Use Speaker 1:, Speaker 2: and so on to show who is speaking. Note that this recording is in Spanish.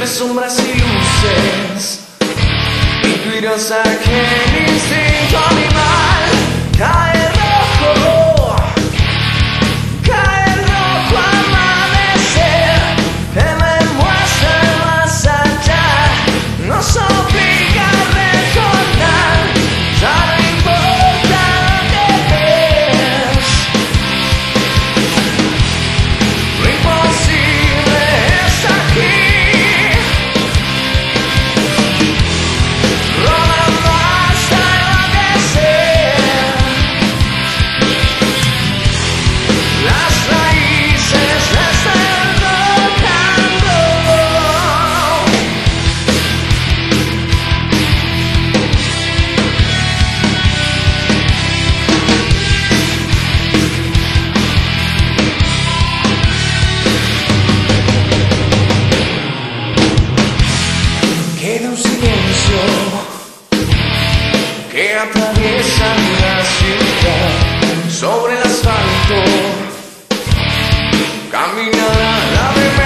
Speaker 1: entre sombras y luces, incluidos aquel instinto animal. Cae rojo, amanecer, que me muestra el más allá, nos obliga a recordar, ya no importa lo que ves, lo imposible es aquí. Queda un silencio que atraviesa la ciudad. Sobre el asfalto caminará la bebé.